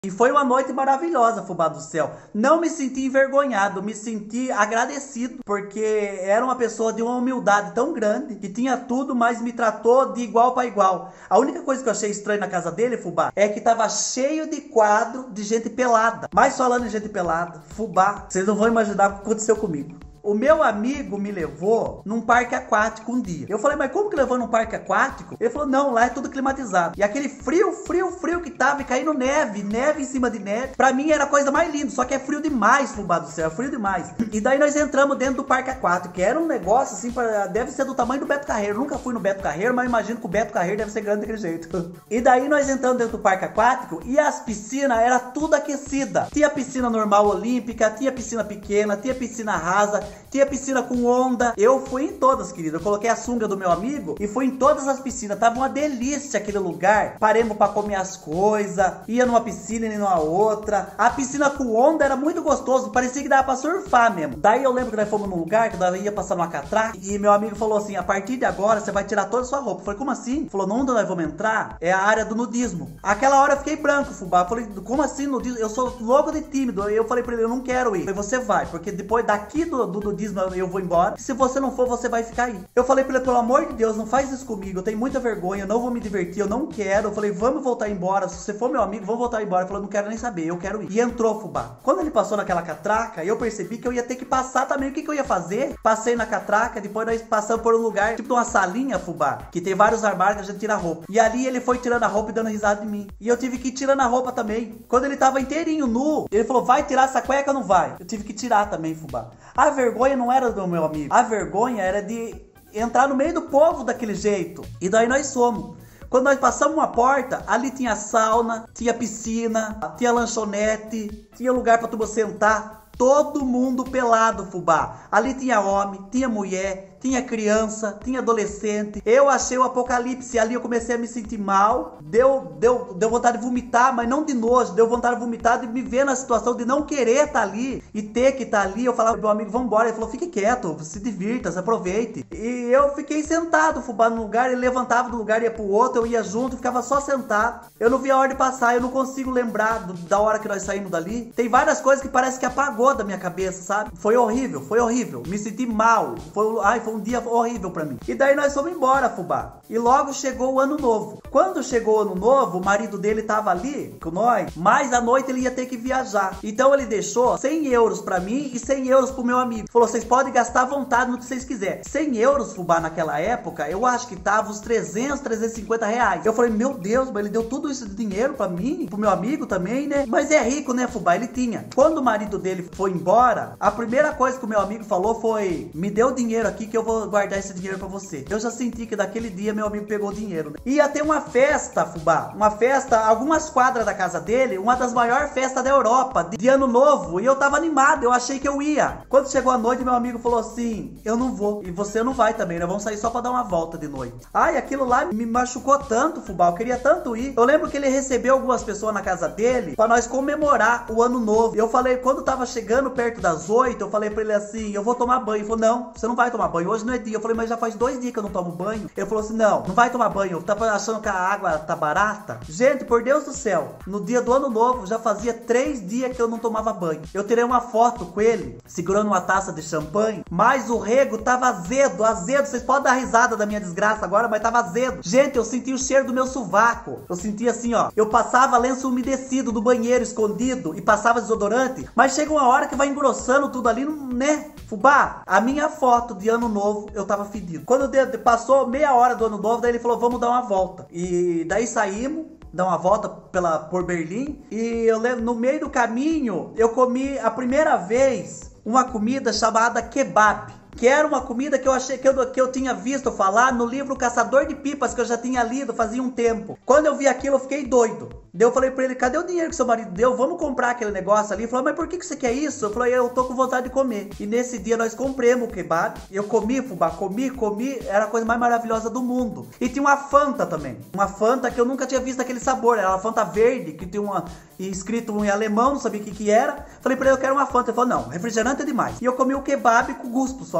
E foi uma noite maravilhosa, fubá do céu. Não me senti envergonhado, me senti agradecido, porque era uma pessoa de uma humildade tão grande, que tinha tudo, mas me tratou de igual para igual. A única coisa que eu achei estranho na casa dele, fubá, é que tava cheio de quadro de gente pelada. Mas falando em gente pelada, fubá, vocês não vão imaginar o que aconteceu comigo. O meu amigo me levou num parque aquático um dia. Eu falei, mas como que levou num parque aquático? Ele falou, não, lá é tudo climatizado. E aquele frio que tava, e caindo neve em cima de neve. Pra mim era a coisa mais linda, só que é frio demais, fubá do céu, é frio demais. E daí nós entramos dentro do parque aquático, que era um negócio assim, deve ser do tamanho do Beto Carreiro. Eu nunca fui no Beto Carreiro, mas imagino que o Beto Carreiro deve ser grande daquele jeito. E daí nós entramos dentro do parque aquático e as piscinas era tudo aquecida. Tinha piscina normal olímpica, tinha piscina pequena, tinha piscina rasa, tinha piscina com onda. Eu fui em todas, querido. Eu coloquei a sunga do meu amigo e fui em todas as piscinas. Tava uma delícia aquele lugar. Paremos pra comer as coisas. Ia numa piscina e numa outra. A piscina com onda era muito gostoso. Parecia que dava pra surfar mesmo. Daí eu lembro que nós fomos num lugar que nós ia passar numa catraca. E meu amigo falou assim, a partir de agora você vai tirar toda a sua roupa. Eu falei, como assim? Ele falou, não, onde nós vamos entrar é a área do nudismo. Aquela hora eu fiquei branco, fubá. Eu falei, como assim nudismo? Eu sou louco de tímido. Eu falei pra ele, eu não quero ir. Eu falei, você vai, porque depois daqui do nudismo eu vou embora. Se você não for, você vai ficar aí. Eu falei pra ele, pelo amor de Deus, não faz isso comigo. Eu tenho muita vergonha, eu não vou me divertir, eu não quero. Eu falei, vamos voltar embora. Se você for meu amigo, vamos voltar embora. Ele falou, não quero nem saber, eu quero ir. E entrou, fubá. Quando ele passou naquela catraca, eu percebi que eu ia ter que passar também. O que eu ia fazer? Passei na catraca, depois nós passamos por um lugar, tipo uma salinha, fubá, que tem vários armários que a gente tira a roupa. E ali ele foi tirando a roupa e dando risada de mim. E eu tive que ir tirando a roupa também. Quando ele tava inteirinho, nu, ele falou, vai tirar essa cueca ou não vai? Eu tive que tirar também, fubá. A vergonha não era do meu amigo. A vergonha era de entrar no meio do povo daquele jeito. E daí nós fomos. Quando nós passamos uma porta, ali tinha sauna, tinha piscina, tinha lanchonete, tinha lugar pra tu sentar. Todo mundo pelado, fubá. Ali tinha homem, tinha mulher, tinha criança, tinha adolescente. Eu achei o apocalipse. Ali eu comecei a me sentir mal. Deu vontade de vomitar, mas não de nojo. Deu vontade de vomitar, de me ver na situação de não querer estar ali e ter que estar ali. Eu falava pro meu amigo, vamos embora. Ele falou, fique quieto, se divirta, se aproveite. E eu fiquei sentado, fubá, no lugar. Ele levantava do lugar, ia pro outro, eu ia junto, ficava só sentado. Eu não vi a hora de passar, eu não consigo lembrar da hora que nós saímos dali. Tem várias coisas que parece que apagou da minha cabeça, sabe? Foi horrível, foi horrível. Me senti mal. Foi um dia horrível pra mim. E daí nós fomos embora, fubá. E logo chegou o ano novo. Quando chegou o ano novo, o marido dele tava ali com nós, mas à noite ele ia ter que viajar. Então ele deixou 100 euros pra mim e 100 euros pro meu amigo. Falou, vocês podem gastar à vontade no que vocês quiserem. 100 euros, fubá, naquela época, eu acho que tava uns 300, 350 reais. Eu falei, meu Deus, mas ele deu tudo isso de dinheiro pra mim, pro meu amigo também, né? Mas é rico, né, fubá? Ele tinha. Quando o marido dele foi embora, a primeira coisa que o meu amigo falou foi, me dê o dinheiro aqui que eu vou guardar esse dinheiro pra você. Eu já senti que daquele dia meu amigo pegou o dinheiro, né? Ia ter uma festa, fubá, uma festa, algumas quadras da casa dele, uma das maiores festas da Europa, de ano novo, e eu tava animado, eu achei que eu ia. Quando chegou a noite, meu amigo falou assim, eu não vou, e você não vai também, né? Vamos sair só pra dar uma volta de noite. Ai, aquilo lá me machucou tanto, fubá, eu queria tanto ir. Eu lembro que ele recebeu algumas pessoas na casa dele, pra nós comemorar o ano novo. Eu falei, quando tava chegando perto das 8, eu falei pra ele assim, eu vou tomar banho. Ele falou, não, você não vai tomar banho, hoje não é dia. Eu falei, mas já faz 2 dias que eu não tomo banho. Ele falou assim, não vai tomar banho, tá achando que a água tá barata? Gente, por Deus do céu, no dia do ano novo, já fazia 3 dias que eu não tomava banho. Eu tirei uma foto com ele, segurando uma taça de champanhe, mas o rego tava azedo, vocês podem dar risada da minha desgraça agora, mas tava azedo. Gente, eu senti o cheiro do meu sovaco, eu senti assim, ó, eu passava lenço umedecido do banheiro escondido e passava desodorante, mas chega uma hora que vai engrossando tudo ali, né? Fubá, a minha foto de ano novo, eu tava fedido. Quando passou meia hora do ano novo, daí ele falou, vamos dar uma volta. E daí saímos, dar uma volta por Berlim. E eu lembro, no meio do caminho, eu comi a primeira vez uma comida chamada kebab. Que era uma comida que eu achei que eu tinha visto falar no livro Caçador de Pipas, que eu já tinha lido fazia um tempo. Quando eu vi aquilo, eu fiquei doido. Daí eu falei pra ele, cadê o dinheiro que seu marido deu? Vamos comprar aquele negócio ali. Ele falou, mas por que você quer isso? Eu falei, eu tô com vontade de comer. E nesse dia nós compramos o kebab. Eu comi, fubá, comi. Era a coisa mais maravilhosa do mundo. E tinha uma Fanta também. Uma Fanta que eu nunca tinha visto aquele sabor. Era uma Fanta verde, que tinha escrito em alemão, não sabia o que era. Falei pra ele, eu quero uma Fanta. Ele falou, não, refrigerante é demais. E eu comi o kebab com gosto só.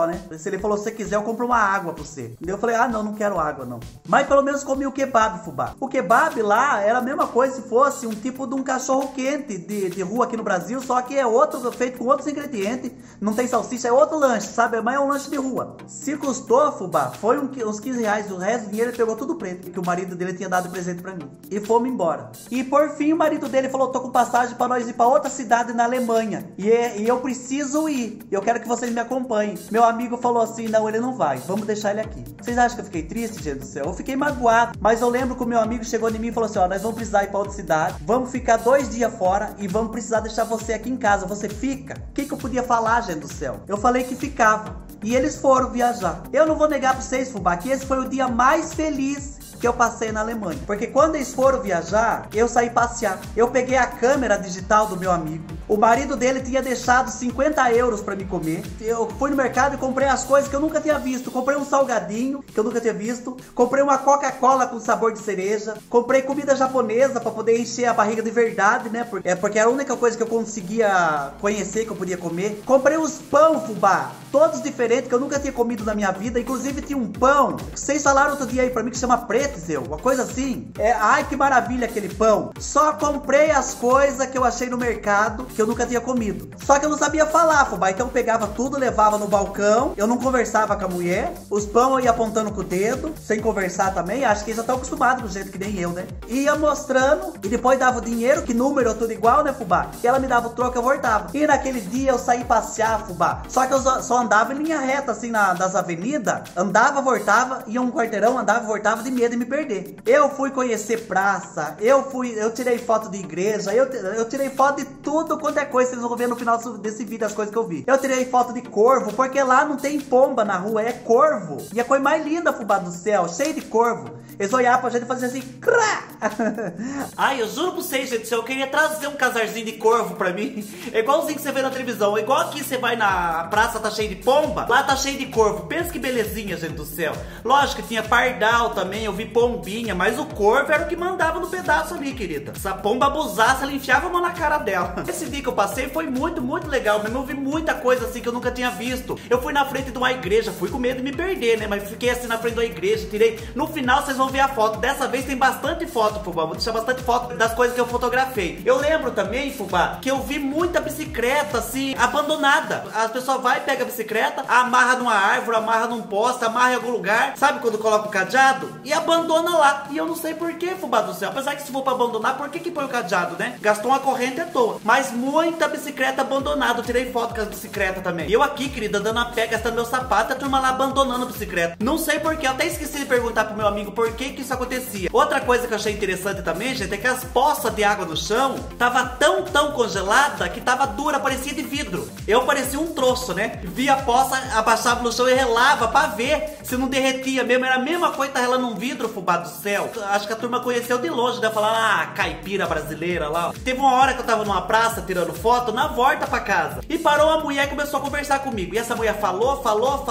só, né? Se ele falou, se você quiser, eu compro uma água pra você. E eu falei, ah, não quero água, não. Mas pelo menos comi o kebab, fubá. O kebab lá era a mesma coisa se fosse um tipo de um cachorro quente de rua aqui no Brasil, só que é outro, feito com outros ingredientes. Não tem salsicha, é outro lanche, sabe? Mas é um lanche de rua. Se custou, fubá, foi uns 15 reais. O resto do dinheiro ele pegou tudo preto, que o marido dele tinha dado presente pra mim. E fomos embora. E por fim, o marido dele falou, tô com passagem pra nós ir pra outra cidade na Alemanha. E eu preciso ir. Eu quero que vocês me acompanhem. Meu amigo falou assim, não, ele não vai. Vamos deixar ele aqui. Vocês acham que eu fiquei triste, gente do céu? Eu fiquei magoado. Mas eu lembro que o meu amigo chegou em mim e falou assim, ó, nós vamos precisar ir pra outra cidade. Vamos ficar 2 dias fora e vamos precisar deixar você aqui em casa. Você fica? O que eu podia falar, gente do céu? Eu falei que ficava. E eles foram viajar. Eu não vou negar pra vocês, fubá, que esse foi o dia mais feliz que eu passei na Alemanha. Porque quando eles foram viajar, eu saí passear. Eu peguei a câmera digital do meu amigo. O marido dele tinha deixado 50 euros pra me comer. Eu fui no mercado e comprei as coisas que eu nunca tinha visto. Comprei um salgadinho que eu nunca tinha visto. Comprei uma Coca-Cola com sabor de cereja. Comprei comida japonesa pra poder encher a barriga de verdade, né? Porque era a única coisa que eu conseguia conhecer, que eu podia comer. Comprei os pão, fubá, todos diferentes, que eu nunca tinha comido na minha vida. Inclusive tinha um pão, que vocês falaram outro dia aí pra mim, que chama pretzel, uma coisa assim. Ai, que maravilha aquele pão. Só comprei as coisas que eu achei no mercado, que eu nunca tinha comido. Só que eu não sabia falar, fubá. Então eu pegava tudo, levava no balcão. Eu não conversava com a mulher. Os pão eu ia apontando com o dedo, sem conversar também. Acho que eles já estão acostumados com o jeito que nem eu, né? Ia mostrando e depois dava o dinheiro, que número tudo igual, né, fubá? E ela me dava o troco, eu voltava. E naquele dia eu saí passear, fubá. Só que eu só andava em linha reta, assim, das avenidas. Andava, voltava, ia um quarteirão, andava, voltava de medo de me perder. Eu fui conhecer praça, eu tirei foto de igreja, eu tirei foto de tudo quanto é coisa. Vocês vão ver no final desse vídeo as coisas que eu vi. Eu tirei foto de corvo, porque lá não tem pomba na rua, é corvo. E a coisa mais linda, fubá do céu, cheio de corvo. Eles olhavam pra gente e faziam assim, crá! Ai, eu juro pra vocês, gente, se eu queria trazer um casarzinho de corvo pra mim. É igualzinho que você vê na televisão. É igual aqui você vai na praça, tá cheio de pomba. Lá tá cheio de corvo. Pensa que belezinha, gente do céu. Lógico que tinha pardal também, eu vi pombinha. Mas o corvo era o que mandava no pedaço ali, querida. Se a pomba abusasse, ela enfiava a mão na cara dela. Esse dia que eu passei foi muito, muito legal. Mesmo eu vi muita coisa assim que eu nunca tinha visto. Eu fui na frente de uma igreja, fui com medo de me perder, né? Mas fiquei assim na frente da igreja, tirei. No final vocês vão ver a foto. Dessa vez tem bastante foto, fubá. Vou deixar bastante foto das coisas que eu fotografei. Eu lembro também, fubá, que eu vi muita bicicleta assim, abandonada. As pessoas vai, pega a bicicleta, amarra numa árvore, amarra num poste, amarra em algum lugar. Sabe quando coloca o cadeado? E abandona lá. E eu não sei porquê, fubá do céu. Apesar que se for pra abandonar, por que põe o cadeado, né? Gastou uma corrente à toa. Mas muita bicicleta abandonada. Eu tirei foto com as bicicletas também. E eu aqui, querida, andando a pé, gastando meu sapato, a turma lá abandonando a bicicleta. Não sei porquê. Eu até esqueci de perguntar pro meu amigo por que isso acontecia. Outra coisa que eu achei interessante também, gente, é que as poças de água no chão tava tão congelada que tava dura, parecia de vidro. Eu parecia um troço, né? Via a poça, abaixava no chão e relava pra ver se não derretia mesmo. Era a mesma coisa que tá relando um vidro, fubá do céu. Acho que a turma conheceu de longe, né? Falar, ah, caipira brasileira lá. Teve uma hora que eu tava numa praça tirando foto, na volta pra casa. E parou uma mulher e começou a conversar comigo. E essa mulher falou.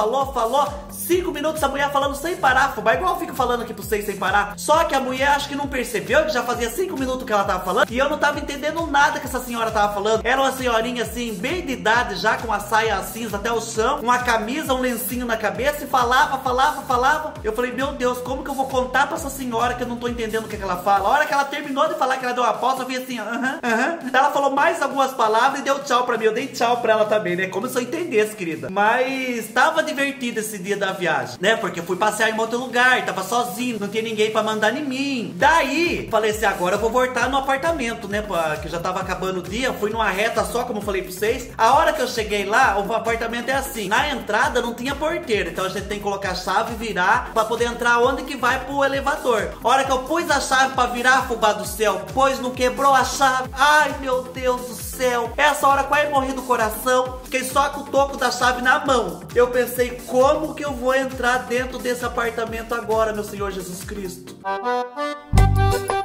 5 minutos a mulher falando sem parar, fubá. Igual eu fico falando aqui pra vocês sem parar. Só que a mulher acho que não percebeu que já fazia 5 minutos que ela tava falando. E eu não tava entendendo nada que essa senhora tava falando. Era uma senhorinha assim, bem de idade já, com a saia cinza até o chão, uma camisa, um lencinho na cabeça. E falava. Eu falei, meu Deus, como que eu vou contar pra essa senhora que eu não tô entendendo o que ela fala? A hora que ela terminou de falar, que ela deu uma pausa, eu vi assim, Ela falou mais algumas palavras e deu tchau pra mim. Eu dei tchau pra ela também, né? Como se eu entendesse, querida. Mas tava divertido esse dia da viagem, né? Porque eu fui passear em outro lugar, tava sozinho, não tinha ninguém pra mandar em mim. Daí, falei assim, agora eu vou voltar no apartamento, né? Que já tava acabando o dia, fui numa reta só, como eu falei pra vocês. A hora que eu cheguei lá, o apartamento é assim, na entrada não tinha porteiro, então a gente tem que colocar a chave e virar pra poder entrar onde que vai pro elevador. A hora que eu pus a chave pra virar, fubá do céu, pois não quebrou a chave. Ai, meu Deus do céu. Essa hora quase morri do coração. Fiquei só com o toco da chave na mão. Eu pensei, como que eu vou entrar dentro desse apartamento agora, meu Senhor Jesus Cristo?